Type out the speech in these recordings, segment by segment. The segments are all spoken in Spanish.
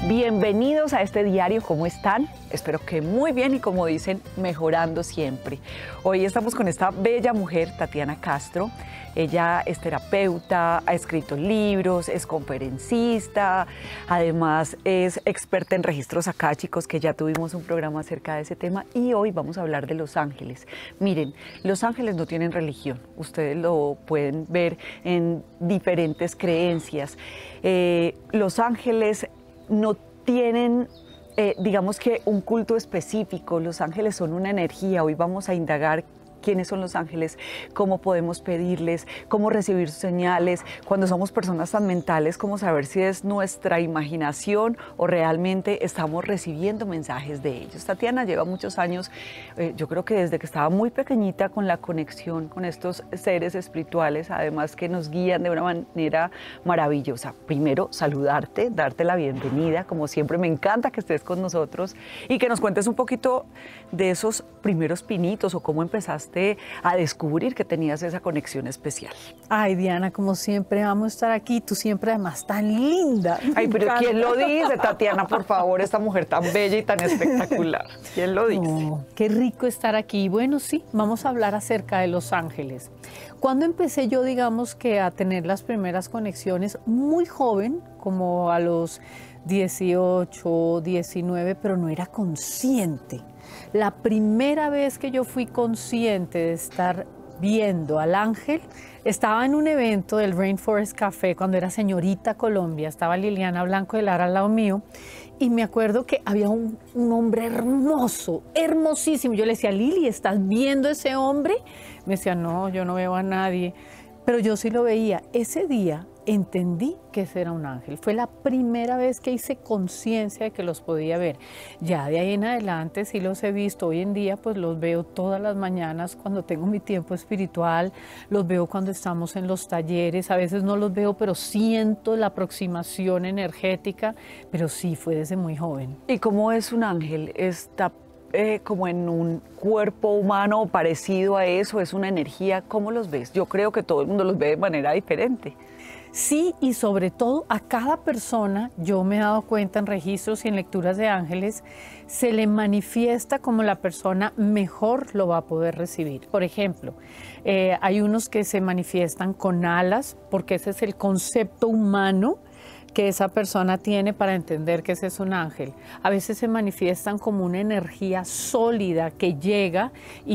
Bienvenidos a este diario, ¿cómo están? Espero que muy bien y como dicen, mejorando siempre. Hoy estamos con esta bella mujer, Tatiana Castro. Ella es terapeuta, ha escrito libros, es conferencista, además es experta en registros akáshicos, que ya tuvimos un programa acerca de ese tema, y hoy vamos a hablar de los ángeles. Miren, los ángeles no tienen religión, ustedes lo pueden ver en diferentes creencias. Los ángeles no tienen, digamos que un culto específico. Los ángeles son una energía. Hoy vamos a indagar quiénes son los ángeles, cómo podemos pedirles, cómo recibir sus señales. Cuando somos personas tan mentales, cómo saber si es nuestra imaginación o realmente estamos recibiendo mensajes de ellos. Tatiana lleva muchos años, yo creo que desde que estaba muy pequeñita, con la conexión con estos seres espirituales, además que nos guían de una manera maravillosa. Primero, saludarte, darte la bienvenida. Como siempre, me encanta que estés con nosotros y que nos cuentes un poquito de esos primeros pinitos o cómo empezaste a descubrir que tenías esa conexión especial. Ay, Diana, como siempre, amo estar aquí. Tú siempre, además, tan linda. Ay, pero ¿quién lo dice, Tatiana? Por favor, esta mujer tan bella y tan espectacular. ¿Quién lo dice? No, qué rico estar aquí. Bueno, sí, vamos a hablar acerca de los ángeles. Cuando empecé yo, digamos que a tener las primeras conexiones, muy joven, como a los 18, 19, pero no era consciente. La primera vez que yo fui consciente de estar viendo al ángel, estaba en un evento del Rainforest Café cuando era señorita Colombia, estaba Liliana Blanco de Lara al lado mío, y me acuerdo que había un hombre hermoso, hermosísimo. Yo le decía, Lili, ¿estás viendo ese hombre? Me decía, no, yo no veo a nadie, pero yo sí lo veía. Ese día entendí que ese era un ángel. Fue la primera vez que hice conciencia de que los podía ver. Ya de ahí en adelante sí los he visto. Hoy en día pues los veo todas las mañanas cuando tengo mi tiempo espiritual, los veo cuando estamos en los talleres, a veces no los veo, pero siento la aproximación energética, pero sí fue desde muy joven. ¿Y cómo es un ángel? ¿Está como en un cuerpo humano o parecido a eso? ¿Es una energía? ¿Cómo los ves? Yo creo que todo el mundo los ve de manera diferente. Sí, y sobre todo a cada persona, yo me he dado cuenta en registros y en lecturas de ángeles, se le manifiesta como la persona mejor lo va a poder recibir. Por ejemplo, hay unos que se manifiestan con alas, porque ese es el concepto humano que esa persona tiene para entender que ese es un ángel. A veces se manifiestan como una energía sólida que llega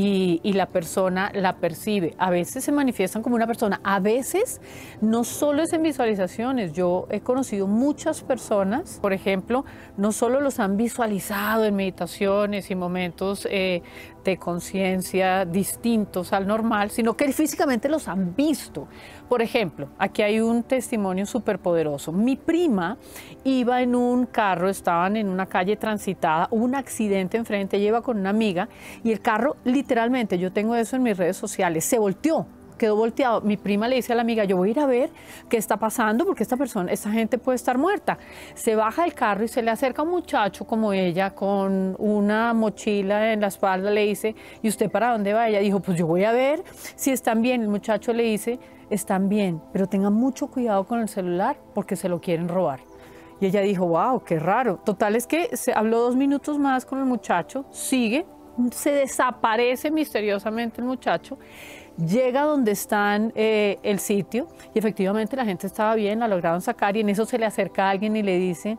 y la persona la percibe. A veces se manifiestan como una persona. A veces no solo es en visualizaciones. Yo he conocido muchas personas, por ejemplo, no solo los han visualizado en meditaciones y momentos de conciencia distintos al normal, sino que físicamente los han visto. Por ejemplo, aquí hay un testimonio súper poderoso. Mi prima iba en un carro, estaban en una calle transitada, hubo un accidente enfrente, ella iba con una amiga y el carro literalmente, yo tengo eso en mis redes sociales, se volteó. Quedó volteado. Mi prima le dice a la amiga, yo voy a ir a ver qué está pasando porque esta gente puede estar muerta. Se baja del carro y se le acerca un muchacho como ella con una mochila en la espalda, le dice, ¿y usted para dónde va? Ella dijo, pues yo voy a ver si están bien. El muchacho le dice, están bien, pero tengan mucho cuidado con el celular porque se lo quieren robar. Y ella dijo, wow, qué raro. Total es que se habló 2 minutos más con el muchacho, sigue, se desaparece misteriosamente el muchacho. Llega donde están el sitio y efectivamente la gente estaba bien, la lograron sacar y en eso se le acerca a alguien y le dice,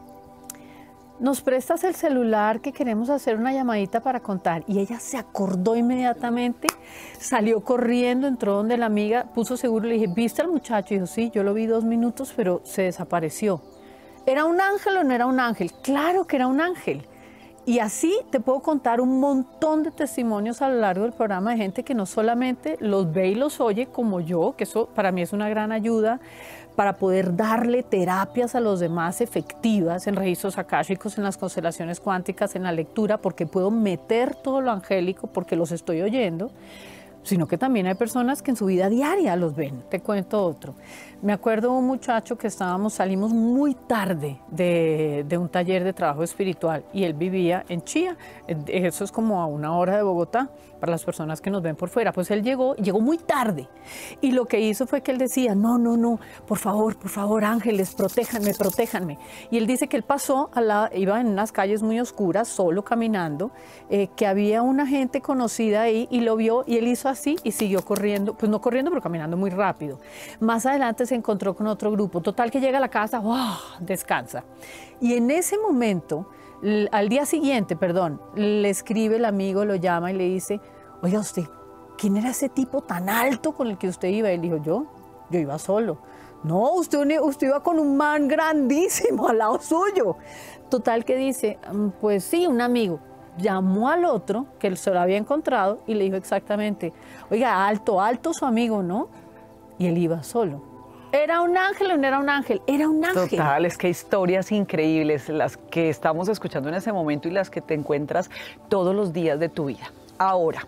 ¿nos prestas el celular que queremos hacer una llamadita para contar? Y ella se acordó inmediatamente, salió corriendo, entró donde la amiga, puso seguro, le dije, ¿viste al muchacho? Y dijo, sí, yo lo vi 2 minutos, pero se desapareció. ¿Era un ángel o no era un ángel? Claro que era un ángel. Y así te puedo contar un montón de testimonios a lo largo del programa de gente que no solamente los ve y los oye como yo, que eso para mí es una gran ayuda para poder darle terapias a los demás efectivas en registros akáshicos, en las constelaciones cuánticas, en la lectura, porque puedo meter todo lo angélico porque los estoy oyendo, sino que también hay personas que en su vida diaria los ven. Te cuento otro. Me acuerdo de un muchacho que salimos muy tarde de un taller de trabajo espiritual y él vivía en Chía, eso es como a 1 hora de Bogotá, para las personas que nos ven por fuera. Pues él llegó muy tarde. Y lo que hizo fue que él decía, no, por favor, ángeles, protéjanme, protéjanme. Y él dice que él pasó, iba en unas calles muy oscuras, solo caminando, que había una gente conocida ahí y lo vio y él hizo así y siguió corriendo, pues no corriendo, pero caminando muy rápido. Más adelante se encontró con otro grupo. Total que llega a la casa, ¡wow!, descansa. Y en ese momento, al día siguiente, le escribe el amigo, lo llama y le dice, oiga usted, ¿quién era ese tipo tan alto con el que usted iba? Y él dijo, yo iba solo. No, usted iba con un man grandísimo al lado suyo. Total que dice, pues sí, un amigo. Llamó al otro, que él se lo había encontrado, y le dijo exactamente, oiga, alto su amigo, ¿no? Y él iba solo. ¿Era un ángel o no era un ángel? Era un ángel. Total, es que historias increíbles las que estamos escuchando en ese momento y las que te encuentras todos los días de tu vida. Ahora,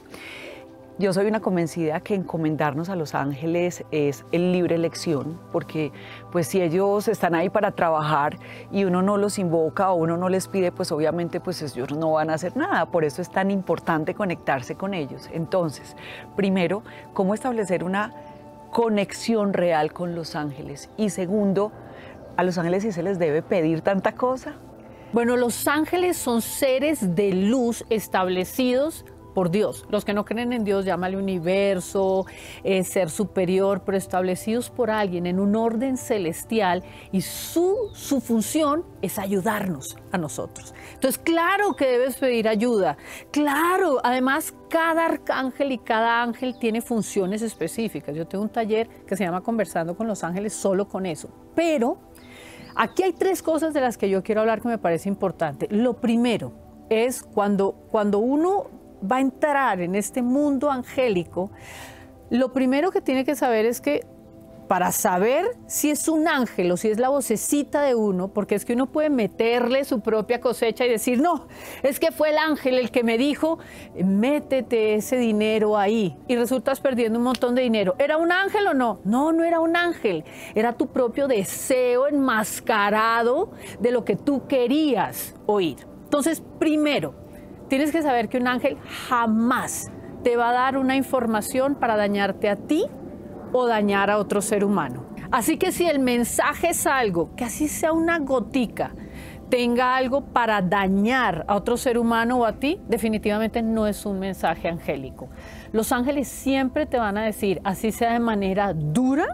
yo soy una convencida que encomendarnos a los ángeles es el libre elección, porque pues si ellos están ahí para trabajar y uno no los invoca o uno no les pide, pues obviamente pues ellos no van a hacer nada. Por eso es tan importante conectarse con ellos. Entonces, primero, ¿cómo establecer una conexión real con los ángeles? Y segundo, ¿a los ángeles sí se les debe pedir tanta cosa? Bueno, los ángeles son seres de luz establecidos por Dios. Los que no creen en Dios, llámale universo, ser superior, pero establecidos por alguien en un orden celestial, y su función es ayudarnos a nosotros. Entonces, claro que debes pedir ayuda. Claro, además, cada arcángel y cada ángel tiene funciones específicas. Yo tengo un taller que se llama Conversando con los Ángeles solo con eso. Pero aquí hay 3 cosas de las que yo quiero hablar que me parece importante. Lo primero es cuando uno va a entrar en este mundo angélico, lo primero que tiene que saber es que para saber si es un ángel o si es la vocecita de uno, porque es que uno puede meterle su propia cosecha y decir, no, es que fue el ángel el que me dijo, métete ese dinero ahí, y resultas perdiendo un montón de dinero. ¿Era un ángel o no? No, no era un ángel, era tu propio deseo enmascarado de lo que tú querías oír. Entonces, primero, tienes que saber que un ángel jamás te va a dar una información para dañarte a ti o dañar a otro ser humano. Así que si el mensaje es algo, que así sea una gotica, tenga algo para dañar a otro ser humano o a ti, definitivamente no es un mensaje angélico. Los ángeles siempre te van a decir, así sea de manera dura,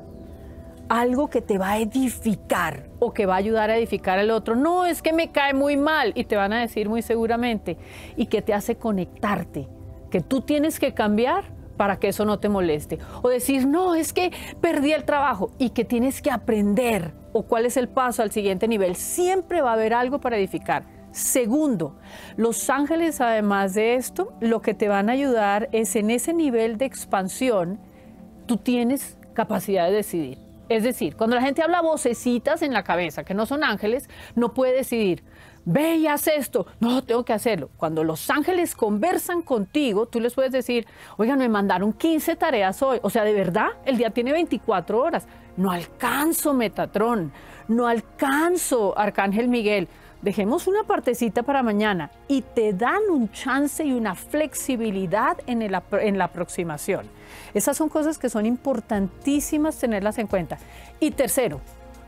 algo que te va a edificar o que va a ayudar a edificar al otro. No, es que me cae muy mal, y te van a decir muy seguramente, y que te hace conectarte, que tú tienes que cambiar para que eso no te moleste. O decir, no, es que perdí el trabajo, y que tienes que aprender, o cuál es el paso al siguiente nivel. Siempre va a haber algo para edificar. Segundo, los ángeles, además de esto, lo que te van a ayudar es en ese nivel de expansión, tú tienes capacidad de decidir. Es decir, cuando la gente habla vocecitas en la cabeza, que no son ángeles, no puede decidir, ve y haz esto, no, tengo que hacerlo. Cuando los ángeles conversan contigo, tú les puedes decir, oigan, me mandaron 15 tareas hoy, o sea, de verdad, el día tiene 24 horas, no alcanzo, Metatrón, no alcanzo, Arcángel Miguel, dejemos una partecita para mañana, y te dan un chance y una flexibilidad en la aproximación. Esas son cosas que son importantísimas tenerlas en cuenta. Y tercero,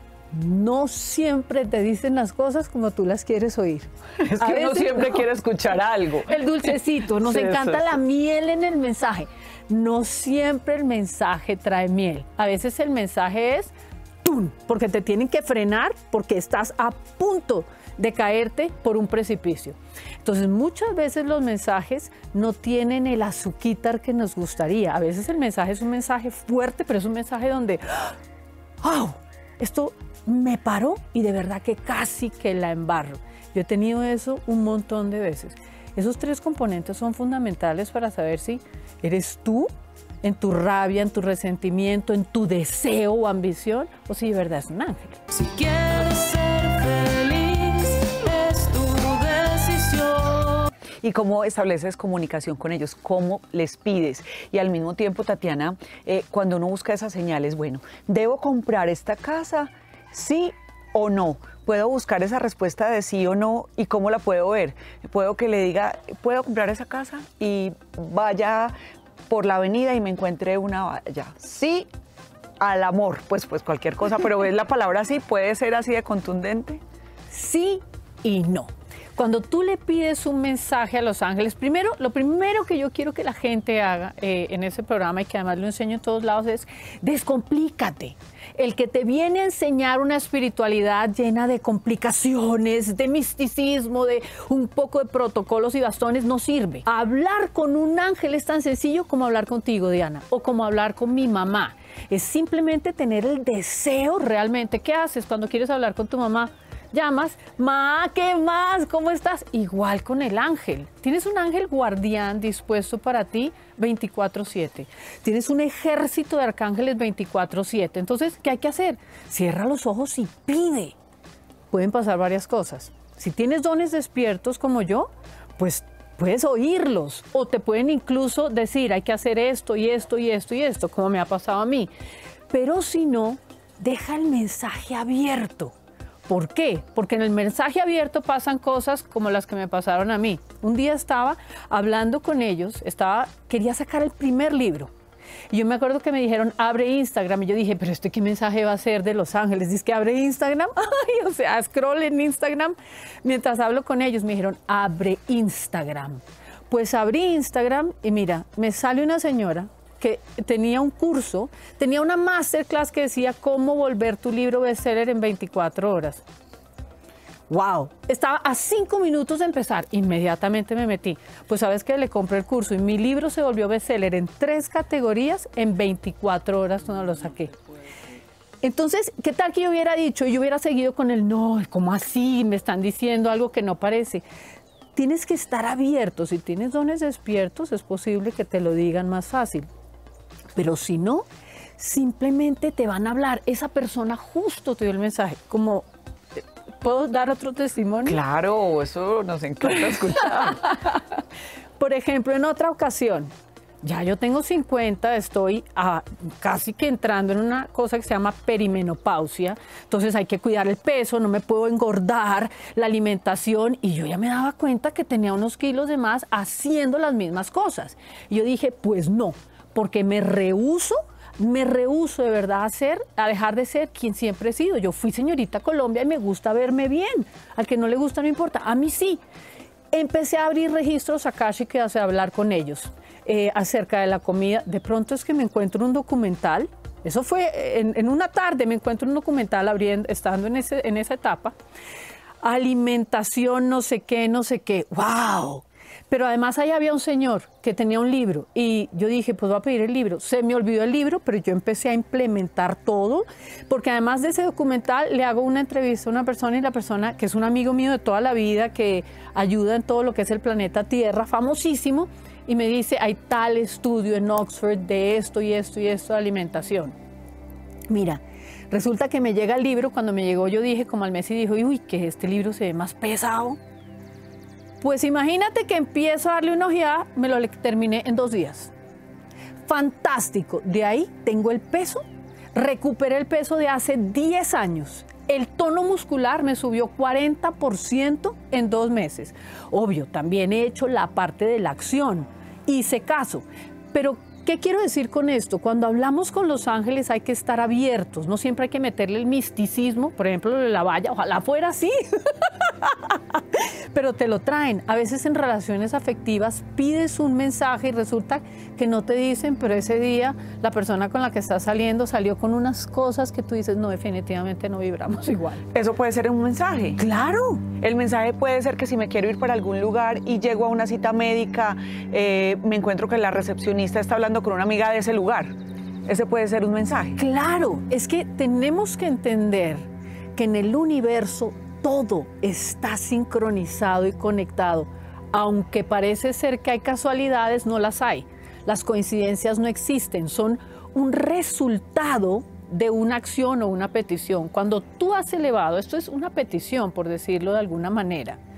no siempre te dicen las cosas como tú las quieres oír. Es que uno siempre quiere escuchar algo. El dulcecito, nos encanta la miel en el mensaje. No siempre el mensaje trae miel. A veces el mensaje es ¡tum!, porque te tienen que frenar porque estás a punto de caerte por un precipicio. Entonces, muchas veces los mensajes no tienen el azuquitar que nos gustaría. A veces el mensaje es un mensaje fuerte, pero es un mensaje donde, ¡wow!, esto me paró y de verdad que casi que la embarro. Yo he tenido eso un montón de veces. Esos 3 componentes son fundamentales para saber si eres tú en tu rabia, en tu resentimiento, en tu deseo o ambición, o si de verdad es un ángel. Si quieres ser feliz, es tu decisión. ¿Y cómo estableces comunicación con ellos? ¿Cómo les pides? Y al mismo tiempo, Tatiana, cuando uno busca esas señales, bueno, ¿debo comprar esta casa? ¿Sí o no? puedo buscar esa respuesta de sí o no y cómo la puedo ver. Puedo que le diga, ¿puedo comprar esa casa? Y vaya por la avenida y me encuentre una valla. Sí, al amor, pues cualquier cosa, pero es la palabra sí, puede ser así de contundente. Sí y no. Cuando tú le pides un mensaje a los ángeles, primero, lo primero que yo quiero que la gente haga en ese programa y que además lo enseño en todos lados es descomplícate. El que te viene a enseñar una espiritualidad llena de complicaciones, de misticismo, de un poco de protocolos y bastones no sirve. Hablar con un ángel es tan sencillo como hablar contigo, Diana, o como hablar con mi mamá. Es simplemente tener el deseo realmente. ¿Qué haces cuando quieres hablar con tu mamá? Llamas, ma, ¿qué más? ¿Cómo estás? Igual con el ángel. Tienes un ángel guardián dispuesto para ti 24/7. Tienes un ejército de arcángeles 24/7. Entonces, ¿qué hay que hacer? Cierra los ojos y pide. Pueden pasar varias cosas. Si tienes dones despiertos como yo, pues puedes oírlos o te pueden incluso decir, hay que hacer esto y esto y esto y esto, como me ha pasado a mí. Pero si no, deja el mensaje abierto. ¿Por qué? Porque en el mensaje abierto pasan cosas como las que me pasaron a mí. Un día estaba hablando con ellos, quería sacar el primer libro. Y yo me acuerdo que me dijeron, abre Instagram. Y yo dije, pero ¿qué mensaje va a ser de Los Ángeles? Dice que abre Instagram. Ay, o sea, scroll en Instagram. Mientras hablo con ellos, me dijeron, abre Instagram. Pues abrí Instagram y mira, me sale una señora que tenía un curso, tenía una masterclass que decía cómo volver tu libro bestseller en 24 horas. ¡Wow! Estaba a 5 minutos de empezar. Inmediatamente me metí. Pues sabes que le compré el curso y mi libro se volvió bestseller en 3 categorías en 24 horas cuando lo saqué. Entonces, ¿qué tal que yo hubiera dicho y yo hubiera seguido con el no? ¿Cómo así? Me están diciendo algo que no parece. Tienes que estar abierto. Si tienes dones despiertos, es posible que te lo digan más fácil. Pero si no, simplemente te van a hablar. Esa persona justo te dio el mensaje. Como, ¿puedo dar otro testimonio? Claro, eso nos encanta escuchar. Por ejemplo, en otra ocasión, ya yo tengo 50, estoy casi que entrando en una cosa que se llama perimenopausia. Entonces hay que cuidar el peso, no me puedo engordar, la alimentación. Y yo ya me daba cuenta que tenía unos kilos de más haciendo las mismas cosas. Y yo dije, pues no. Porque me rehúso de verdad a dejar de ser quien siempre he sido. Yo fui señorita Colombia y me gusta verme bien. Al que no le gusta no importa, a mí sí. Empecé a abrir registros akáshicos y a hablar con ellos acerca de la comida. De pronto es que me encuentro un documental. Eso fue en una tarde, me encuentro un documental estando en esa etapa. Alimentación, no sé qué, no sé qué. ¡Wow! Pero además ahí había un señor que tenía un libro y yo dije, pues voy a pedir el libro. Se me olvidó el libro, pero yo empecé a implementar todo, porque además de ese documental le hago una entrevista a una persona y la persona, que es un amigo mío de toda la vida, que ayuda en todo lo que es el planeta Tierra, famosísimo, y me dice, hay tal estudio en Oxford de esto y esto y esto de alimentación. Mira, resulta que me llega el libro, cuando me llegó yo dije como al mes y dijo, uy, que este libro se ve más pesado. Pues imagínate que empiezo a darle una ojeada, me lo terminé en 2 días. Fantástico. De ahí tengo el peso, recuperé el peso de hace 10 años. El tono muscular me subió 40% en 2 meses. Obvio, también he hecho la parte de la acción. Hice caso. Pero, ¿qué quiero decir con esto? Cuando hablamos con los ángeles hay que estar abiertos. No siempre hay que meterle el misticismo. Por ejemplo, lo de la valla, ojalá fuera así. Pero te lo traen. A veces en relaciones afectivas pides un mensaje y resulta que no te dicen, pero ese día la persona con la que estás saliendo salió con unas cosas que tú dices, no, definitivamente no vibramos igual. Eso puede ser un mensaje. ¡Claro! El mensaje puede ser que si me quiero ir para algún lugar y llego a una cita médica, me encuentro que la recepcionista está hablando con una amiga de ese lugar. Ese puede ser un mensaje. Claro, es que tenemos que entender que en el universo todo está sincronizado y conectado. Aunque parece ser que hay casualidades, no las hay. Las coincidencias no existen, son un resultado de una acción o una petición. Cuando tú has elevado, esto es una petición, por decirlo de alguna manera,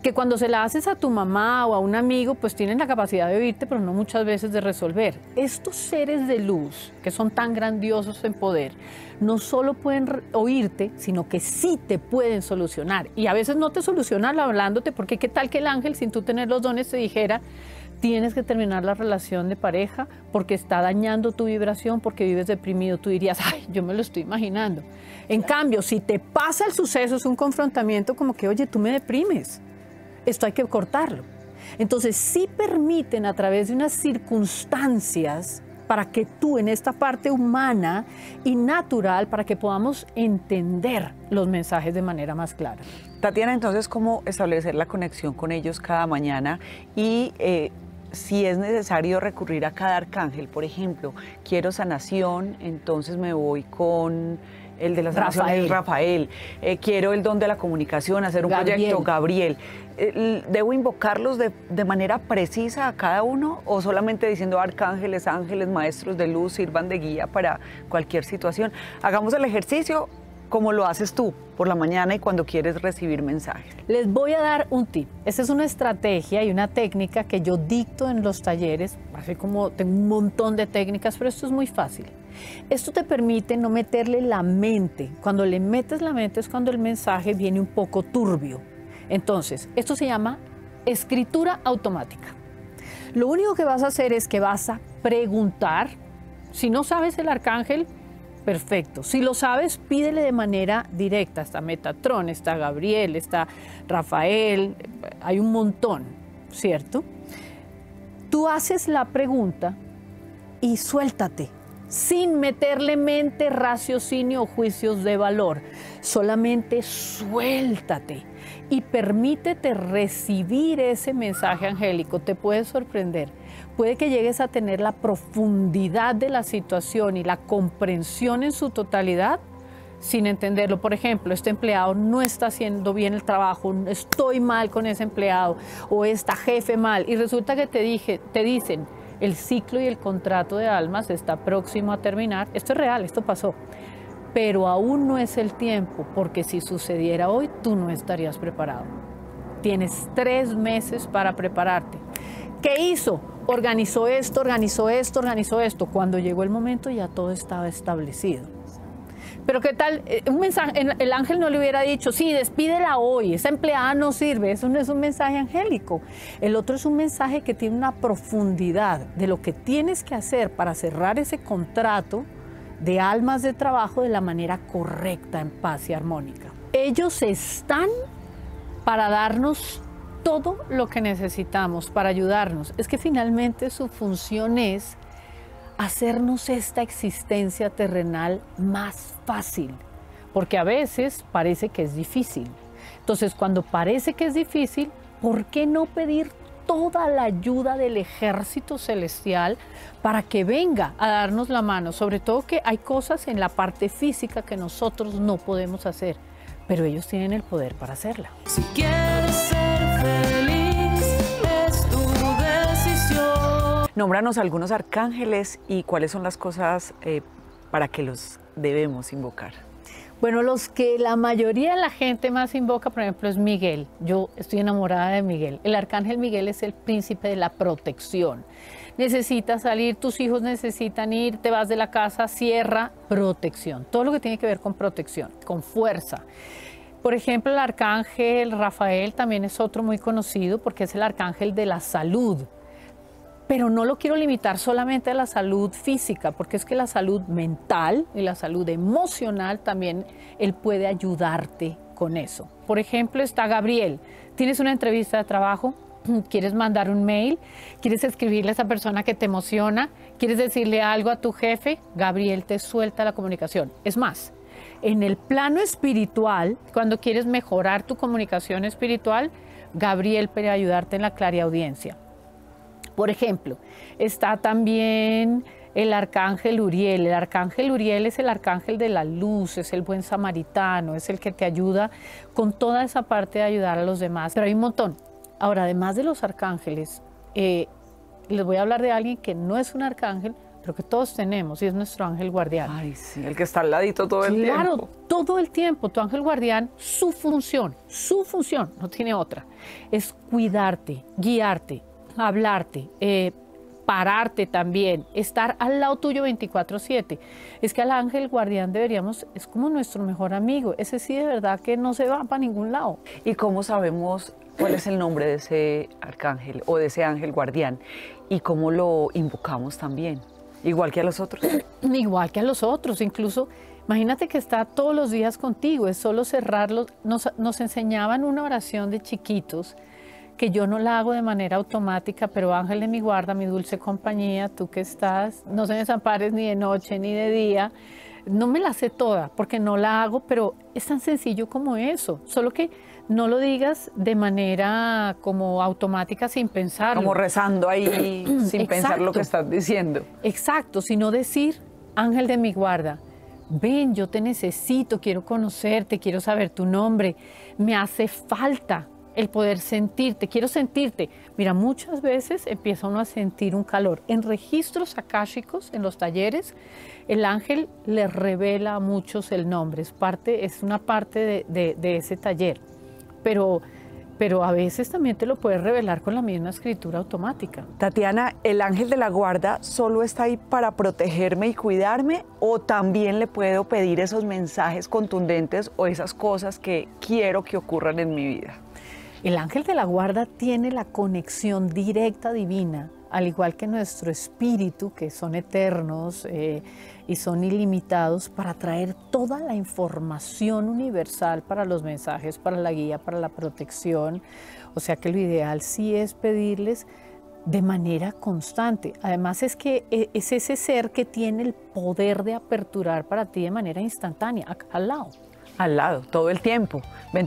que cuando se la haces a tu mamá o a un amigo, pues tienen la capacidad de oírte, pero no muchas veces de resolver. Estos seres de luz, que son tan grandiosos en poder, no solo pueden oírte, sino que sí te pueden solucionar. Y a veces no te solucionan hablándote, porque qué tal que el ángel, sin tú tener los dones, te dijera: tienes que terminar la relación de pareja porque está dañando tu vibración, porque vives deprimido. Tú dirías: ay, yo me lo estoy imaginando. En cambio, si te pasa el suceso, es un confrontamiento como que: oye, tú me deprimes, esto hay que cortarlo. Entonces, sí permiten a través de unas circunstancias para que tú, en esta parte humana y natural, para que podamos entender los mensajes de manera más clara. Tatiana, entonces, ¿cómo establecer la conexión con ellos cada mañana? Y si es necesario recurrir a cada arcángel, por ejemplo, quiero sanación, entonces me voy con el de la sanación, es Rafael. Quiero el don de la comunicación, hacer un proyecto, Gabriel. ¿Debo invocarlos de manera precisa a cada uno o solamente diciendo arcángeles, ángeles, maestros de luz, sirvan de guía para cualquier situación? Hagamos el ejercicio como lo haces tú por la mañana y cuando quieres recibir mensajes. Les voy a dar un tip. Esta es una estrategia y una técnica que yo dicto en los talleres, así como tengo un montón de técnicas, pero esto es muy fácil. Esto te permite no meterle la mente. Cuando le metes la mente es cuando el mensaje viene un poco turbio. Entonces, esto se llama escritura automática. Lo único que vas a hacer es que vas a preguntar. Si no sabes el arcángel, perfecto. Si lo sabes, pídele de manera directa. Está Metatrón, está Gabriel, está Rafael, hay un montón, ¿cierto? Tú haces la pregunta y suéltate, sin meterle mente, raciocinio o juicios de valor. Solamente suéltate y permítete recibir ese mensaje angélico. Te puede sorprender. Puede que llegues a tener la profundidad de la situación y la comprensión en su totalidad sin entenderlo. Por ejemplo, este empleado no está haciendo bien el trabajo, estoy mal con ese empleado, o esta jefe mal, y resulta que te dicen: el ciclo y el contrato de almas está próximo a terminar. Esto es real, esto pasó. Pero aún no es el tiempo, porque si sucediera hoy, tú no estarías preparado. Tienes 3 meses para prepararte. ¿Qué hizo? Organizó esto, organizó esto, organizó esto. Cuando llegó el momento ya todo estaba establecido. Pero ¿qué tal? Un mensaje, el ángel no le hubiera dicho: sí, despídela hoy, esa empleada no sirve. Eso no es un mensaje angélico. El otro es un mensaje que tiene una profundidad de lo que tienes que hacer para cerrar ese contrato de almas de trabajo de la manera correcta, en paz y armónica. Ellos están para darnos todo lo que necesitamos, para ayudarnos. Es que finalmente su función es hacernos esta existencia terrenal más fácil, porque a veces parece que es difícil. Entonces, cuando parece que es difícil, ¿por qué no pedir toda la ayuda del ejército celestial para que venga a darnos la mano? Sobre todo que hay cosas en la parte física que nosotros no podemos hacer, pero ellos tienen el poder para hacerla. Si quieres ser feliz, es tu decisión. Nómbranos algunos arcángeles y cuáles son las cosas para que los debemos invocar. Bueno, los que la mayoría de la gente más invoca, por ejemplo, es Miguel. Yo estoy enamorada de Miguel. El arcángel Miguel es el príncipe de la protección. Necesitas salir, tus hijos necesitan ir, te vas de la casa, cierra, protección. Todo lo que tiene que ver con protección, con fuerza. Por ejemplo, el arcángel Rafael también es otro muy conocido porque es el arcángel de la salud. Pero no lo quiero limitar solamente a la salud física, porque es que la salud mental y la salud emocional también él puede ayudarte con eso. Por ejemplo, está Gabriel. Tienes una entrevista de trabajo, quieres mandar un mail, quieres escribirle a esa persona que te emociona, quieres decirle algo a tu jefe, Gabriel te suelta la comunicación. Es más, en el plano espiritual, cuando quieres mejorar tu comunicación espiritual, Gabriel puede ayudarte en la clariaudiencia. Por ejemplo, está también el arcángel Uriel. El arcángel Uriel es el arcángel de la luz, es el buen samaritano, es el que te ayuda con toda esa parte de ayudar a los demás. Pero hay un montón. Ahora, además de los arcángeles, les voy a hablar de alguien que no es un arcángel, pero que todos tenemos, y es nuestro ángel guardián. Ay, sí, el que está al ladito todo el Claro, tiempo. todo el tiempo. Tu ángel guardián, su función, no tiene otra, es cuidarte, guiarte, hablarte, pararte también, estar al lado tuyo 24/7. Es que al ángel guardián deberíamos, es como nuestro mejor amigo. Ese sí de verdad que no se va para ningún lado. ¿Y cómo sabemos cuál es el nombre de ese arcángel o de ese ángel guardián? ¿Y cómo lo invocamos también? Igual que a los otros. Igual que a los otros, incluso imagínate que está todos los días contigo, es solo cerrarlo. Nos enseñaban una oración de chiquitos que yo no la hago de manera automática, pero ángel de mi guarda, mi dulce compañía, tú que estás, no se me desampares ni de noche ni de día. No me la sé toda porque no la hago, pero es tan sencillo como eso, solo que no lo digas de manera como automática sin pensarlo. Como rezando ahí sin pensar lo que estás diciendo. Exacto, sino decir, ángel de mi guarda, ven, yo te necesito, quiero conocerte, quiero saber tu nombre, me hace falta el poder sentirte, quiero sentirte. Mira, muchas veces empieza uno a sentir un calor. En registros akáshicos, en los talleres, el ángel le revela a muchos el nombre, es una parte de ese taller, pero a veces también te lo puede revelar con la misma escritura automática. Tatiana, ¿el ángel de la guarda solo está ahí para protegerme y cuidarme o también le puedo pedir esos mensajes contundentes o esas cosas que quiero que ocurran en mi vida? El ángel de la guarda tiene la conexión directa divina, al igual que nuestro espíritu, que son eternos y son ilimitados, para traer toda la información universal para los mensajes, para la guía, para la protección. O sea que lo ideal sí es pedirles de manera constante. Además es que es ese ser que tiene el poder de aperturar para ti de manera instantánea, acá al lado. Al lado, todo el tiempo,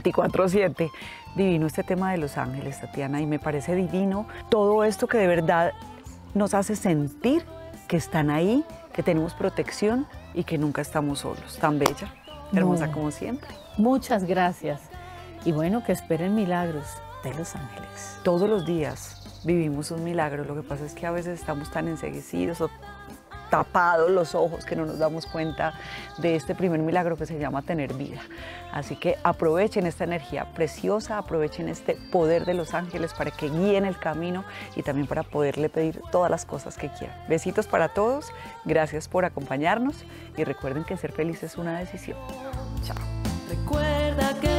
24/7. Divino este tema de los ángeles, Tatiana, y me parece divino todo esto que de verdad nos hace sentir que están ahí, que tenemos protección y que nunca estamos solos. Tan bella, hermosa como siempre. Muchas gracias. Y bueno, que esperen milagros de los ángeles. Todos los días vivimos un milagro, lo que pasa es que a veces estamos tan enceguecidos o tapados los ojos que no nos damos cuenta de este primer milagro que se llama tener vida. Así que aprovechen esta energía preciosa, aprovechen este poder de los ángeles para que guíen el camino y también para poderle pedir todas las cosas que quieran. Besitos para todos, gracias por acompañarnos y recuerden que ser feliz es una decisión. Chao. Recuerda que